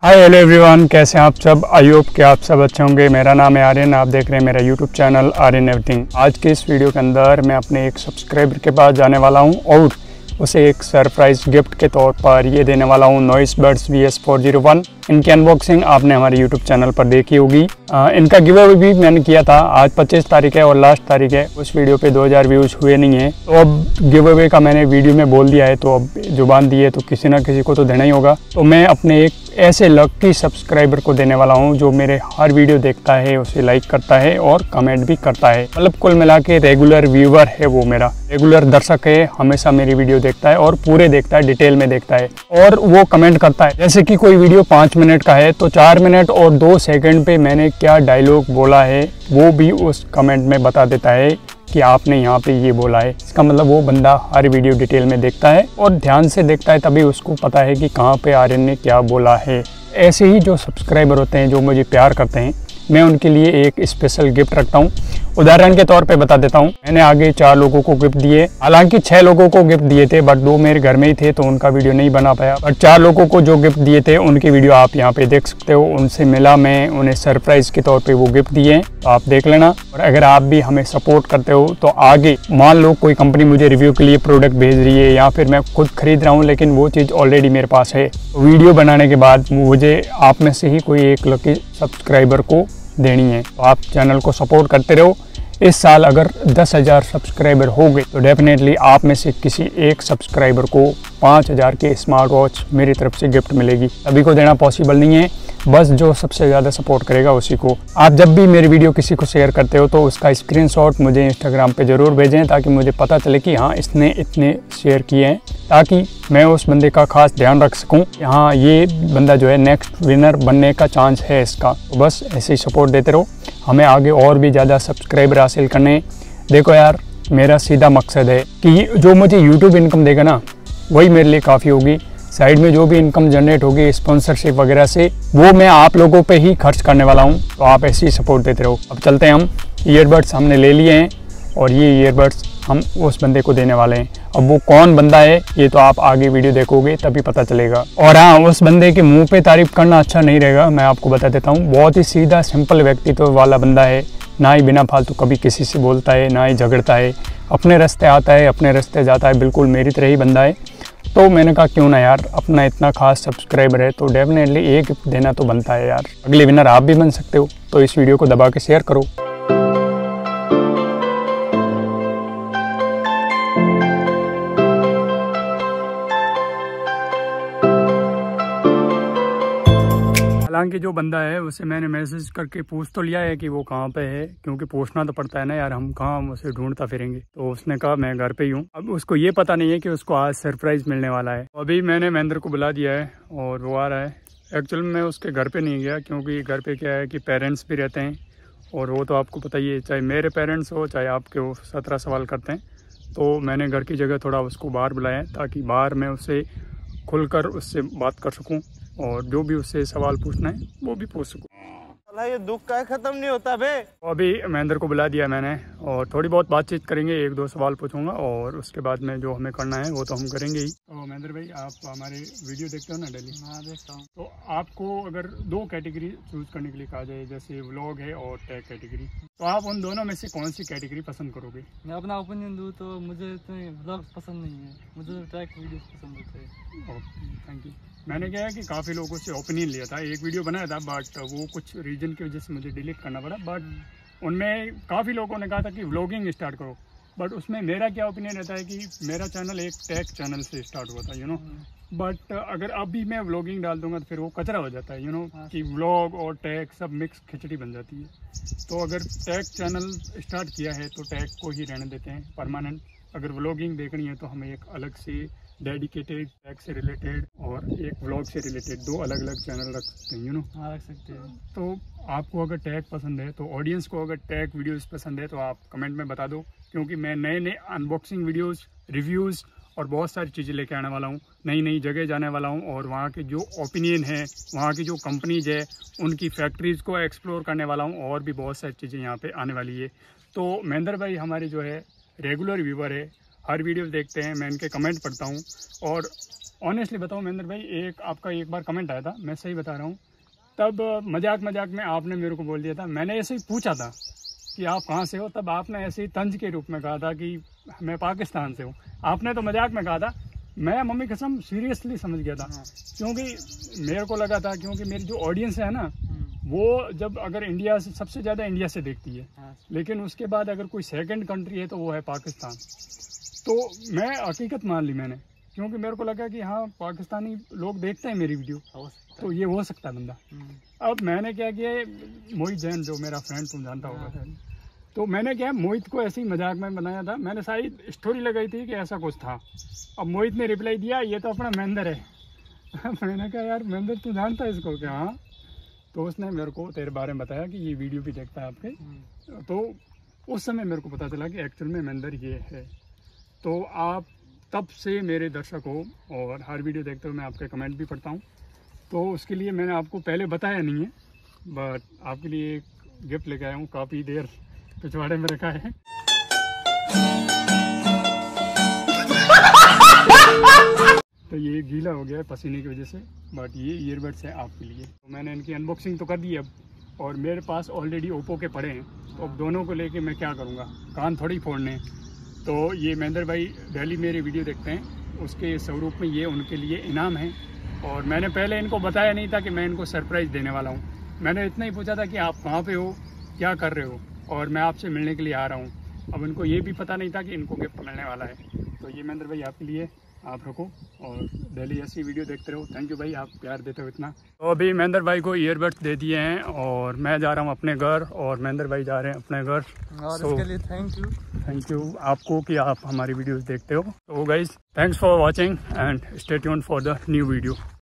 Hi hello everyone, कैसे हैं आप सब। आई होप कि आप सब अच्छे होंगे। मेरा नाम है आर्यन, आप देख रहे हैं मेरा यूट्यूब चैनल आर्यन एवरीथिंग। आज के इस वीडियो के अंदर मैं अपने एक सब्सक्राइबर के पास जाने वाला हूं और उसे एक सरप्राइज गिफ्ट के तौर पर ये देने वाला हूं नॉइस बड्स VS401। इनकी अनबॉक्सिंग आपने हमारे यूट्यूब चैनल पर देखी होगी। इनका गिव अवे भी मैंने किया था। आज 25 तारीख है और लास्ट तारीख है। उस वीडियो पे 2000 व्यूज़ हुए नहीं है, तो अब गिव अवे का मैंने वीडियो में बोल दिया है, तो अब जुबान दी है तो किसी ना किसी को तो देना ही होगा। तो मैं अपने एक ऐसे लकी सब्सक्राइबर को देने वाला हूं जो मेरे हर वीडियो देखता है, उसे लाइक करता है और कमेंट भी करता है। मतलब कुल मिला के रेगुलर व्यूअर है, वो मेरा रेगुलर दर्शक है, हमेशा मेरी वीडियो देखता है और पूरे देखता है, डिटेल में देखता है और वो कमेंट करता है। जैसे कि कोई वीडियो 5 मिनट का है तो 4 मिनट और 2 सेकंड पे मैंने क्या डायलॉग बोला है वो भी उस कमेंट में बता देता है कि आपने यहाँ पे ये बोला है। इसका मतलब वो बंदा हर वीडियो डिटेल में देखता है और ध्यान से देखता है, तभी उसको पता है कि कहाँ पे आर्यन ने क्या बोला है। ऐसे ही जो सब्सक्राइबर होते हैं, जो मुझे प्यार करते हैं, मैं उनके लिए एक स्पेशल गिफ्ट रखता हूँ। उदाहरण के तौर पे बता देता हूँ, मैंने आगे 4 लोगों को गिफ्ट दिए। हालांकि 6 लोगों को गिफ्ट दिए थे, बट 2 मेरे घर में ही थे तो उनका वीडियो नहीं बना पाया। बट 4 लोगों को जो गिफ्ट दिए थे उनकी वीडियो आप यहाँ पे देख सकते हो। उनसे मिला मैं, उन्हें सरप्राइज के तौर पे वो गिफ्ट दिए हैं, तो आप देख लेना। और अगर आप भी हमें सपोर्ट करते हो तो आगे मान लो कोई कंपनी मुझे रिव्यू के लिए प्रोडक्ट भेज रही है या फिर मैं खुद खरीद रहा हूँ, लेकिन वो चीज़ ऑलरेडी मेरे पास है, तो वीडियो बनाने के बाद मुझे आप में से ही कोई एक लकी सब्सक्राइबर को देनी है। तो आप चैनल को सपोर्ट करते रहो। इस साल अगर 10,000 सब्सक्राइबर हो गए तो डेफिनेटली आप में से किसी एक सब्सक्राइबर को 5,000 के स्मार्ट वॉच मेरी तरफ से गिफ्ट मिलेगी। सभी को देना पॉसिबल नहीं है, बस जो सबसे ज़्यादा सपोर्ट करेगा उसी को। आप जब भी मेरी वीडियो किसी को शेयर करते हो तो उसका स्क्रीनशॉट मुझे इंस्टाग्राम पे ज़रूर भेजें, ताकि मुझे पता चले कि हाँ इसने इतने शेयर किए हैं, ताकि मैं उस बंदे का खास ध्यान रख सकूं कि हाँ ये बंदा जो है नेक्स्ट विनर बनने का चांस है इसका। तो बस ऐसे ही सपोर्ट देते रहो, हमें आगे और भी ज़्यादा सब्सक्राइबर हासिल करने। देखो यार, मेरा सीधा मकसद है कि जो मुझे यूट्यूब इनकम देगा ना, वही मेरे लिए काफ़ी होगी। साइड में जो भी इनकम जनरेट होगी स्पॉन्सरशिप वगैरह से, वो मैं आप लोगों पे ही खर्च करने वाला हूँ। तो आप ऐसे ही सपोर्ट देते रहो। अब चलते हैं, हम ईयरबड्स हमने ले लिए हैं और ये ईयरबड्स हम उस बंदे को देने वाले हैं। अब वो कौन बंदा है ये तो आप आगे वीडियो देखोगे तभी पता चलेगा। और हाँ, उस बंदे के मुंह पे तारीफ करना अच्छा नहीं रहेगा, मैं आपको बता देता हूँ। बहुत ही सीधा सिंपल व्यक्तित्व वाला बंदा है, ना ही बिना फालतू कभी किसी से बोलता है, ना ही झगड़ता है, अपने रास्ते आता है, अपने रास्ते जाता है, बिल्कुल मेरी तरह ही बंदा है। तो मैंने कहा क्यों ना यार, अपना इतना खास सब्सक्राइबर है तो डेफिनेटली एक गिफ्ट देना तो बनता है यार। अगले विनर आप भी बन सकते हो, तो इस वीडियो को दबा के शेयर करो। हालांकि जो बंदा है उसे मैंने मैसेज करके पूछ तो लिया है कि वो कहाँ पे है, क्योंकि पूछना तो पड़ता है ना यार, हम कहाँ उसे ढूंढता फिरेंगे। तो उसने कहा मैं घर पे ही हूँ। अब उसको ये पता नहीं है कि उसको आज सरप्राइज मिलने वाला है। अभी मैंने महेंद्र को बुला दिया है और वो आ रहा है। एक्चुअल में उसके घर पे नहीं गया, क्योंकि घर पे क्या है कि पेरेंट्स भी रहते हैं और वो तो आपको पता ही है, चाहे मेरे पेरेंट्स हो चाहे आपके हो, 17 सवाल करते हैं। तो मैंने घर की जगह थोड़ा उसको बाहर बुलाया है, ताकि बाहर मैं उससे खुलकर उससे बात कर सकूं और जो भी उससे सवाल पूछना है वो भी पूछ सकूं। ये दुख का खत्म नहीं होता बे। अभी महेंद्र को बुला दिया मैंने और थोड़ी बहुत बातचीत करेंगे, 1-2 सवाल पूछूंगा और उसके बाद में जो हमें करना है वो तो हम करेंगे ही। तो महेंद्र भाई, आप हमारे वीडियो देखते हो ना डेली? हाँ देखता हूँ। तो आपको अगर 2 कैटेगरी चूज करने के लिए कहा जाए, जैसे व्लॉग है और टैग कैटेगरी, तो आप उन दोनों में से कौन सी कैटेगरी पसंद करोगे? मैं अपना ओपिनियन दूँ तो मुझे इतने व्लॉग्स पसंद नहीं है, मुझे ट्रैक वीडियोस पसंद होते हैं। Okay, thank you. मैंने क्या है कि काफ़ी लोगों से ओपिनियन लिया था, एक वीडियो बनाया था, बट वो कुछ रीजन की वजह से मुझे डिलीट करना पड़ा। बट उनमें काफ़ी लोगों ने कहा था कि व्लॉगिंग स्टार्ट करो, बट उसमें मेरा क्या ओपिनियन रहता है कि मेरा चैनल एक टैग चैनल से स्टार्ट हुआ था, यू नो। बट अगर अभी मैं व्लॉगिंग डाल दूंगा तो फिर वो कचरा हो जाता है, यू नो, कि व्लॉग और टैग सब मिक्स खिचड़ी बन जाती है। तो अगर टैग चैनल स्टार्ट किया है तो टैग को ही रहने देते हैं परमानेंट। अगर व्लॉगिंग देखनी है तो हमें एक अलग से डेडिकेटेड टैग से रिलेटेड और एक व्लॉग से रिलेटेड 2 अलग अलग चैनल रख सकते हैं, यू नो। हाँ रख सकते हैं। तो आपको अगर टैग पसंद है, तो ऑडियंस को अगर टैग वीडियोस पसंद है तो आप कमेंट में बता दो, क्योंकि मैं नए नए अनबॉक्सिंग वीडियोस, रिव्यूज़ और बहुत सारी चीज़ें लेके आने वाला हूँ। नई नई जगह जाने वाला हूँ और वहाँ के जो ओपिनियन है, वहाँ की जो कंपनीज है, उनकी फैक्ट्रीज़ को एक्सप्लोर करने वाला हूँ और भी बहुत सारी चीज़ें यहाँ पे आने वाली है। तो महेंद्र भाई हमारे जो है रेगुलर व्यूवर है, हर वीडियो देखते हैं, मैं इनके कमेंट पढ़ता हूँ और ऑनेस्टली बताओ महेंद्र भाई, एक आपका एक बार कमेंट आया था, मैं सही बता रहा हूँ, तब मजाक मजाक में आपने मेरे को बोल दिया था, मैंने ऐसे ही पूछा था कि आप कहाँ से हो, तब आपने ऐसे ही तंज के रूप में कहा था कि मैं पाकिस्तान से हूँ। आपने तो मजाक में कहा था, मैं मम्मी कसम सीरियसली समझ गया था, क्योंकि मेरे को लगा था, क्योंकि मेरी जो ऑडियंस है ना, वो जब अगर इंडिया से सबसे ज़्यादा इंडिया से देखती है, लेकिन उसके बाद अगर कोई सेकंड कंट्री है तो वो है पाकिस्तान। तो मैं हकीकत मान ली मैंने, क्योंकि मेरे को लगा कि हाँ पाकिस्तानी लोग देखते हैं मेरी वीडियो, तो ये हो सकता है बंदा। अब मैंने क्या किया, मोहित जैन जो मेरा फ्रेंड तुम जानता होगा, तो मैंने क्या मोहित को ऐसे ही मजाक में बनाया था, मैंने सारी स्टोरी लगाई थी कि ऐसा कुछ था। अब मोहित ने रिप्लाई दिया ये तो अपना महेंद्र है। मैंने कहा यार महेंद्र तू जानता है इसको क्या? हाँ। तो उसने मेरे को तेरे बारे में बताया कि ये वीडियो भी देखता है आपके, तो उस समय मेरे को पता चला कि एक्चुअल में महेंद्र ये है। तो आप तब से मेरे दर्शक हो और हर वीडियो देखते हुए मैं आपके कमेंट भी पढ़ता हूँ, तो उसके लिए मैंने आपको पहले बताया नहीं है, बट आपके लिए एक गिफ्ट लेके आया हूँ, काफ़ी देर पिछवाड़े में रखा है। तो ये गीला हो गया है पसीने की वजह से, बट ये ईयरबड्स है आपके लिए। तो मैंने इनकी अनबॉक्सिंग तो कर दी अब, और मेरे पास ऑलरेडी ओप्पो के पड़े हैं, तो अब दोनों को लेके मैं क्या करूँगा, कान थोड़ी फोड़ने। तो ये महेंद्र भाई डेली मेरी वीडियो देखते हैं, उसके स्वरूप में ये उनके लिए इनाम है। और मैंने पहले इनको बताया नहीं था कि मैं इनको सरप्राइज़ देने वाला हूँ, मैंने इतना ही पूछा था कि आप कहाँ पे हो, क्या कर रहे हो, और मैं आपसे मिलने के लिए आ रहा हूँ। अब इनको ये भी पता नहीं था कि इनको गिफ्ट मिलने वाला है। तो ये महेंद्र भाई आपके लिए, आप रखो और डेली ऐसी वीडियो देखते रहो। थैंक यू भाई, आप प्यार देते हो इतना। तो अभी महेंद्र भाई को ईयरबड्स दे दिए हैं और मैं जा रहा हूँ अपने घर, और महेंद्र भाई जा रहे हैं अपने घर। और इसके लिए थैंक यू आपको कि आप हमारी वीडियोस देखते हो। तो guys thanks for watching and stay tuned for the new video.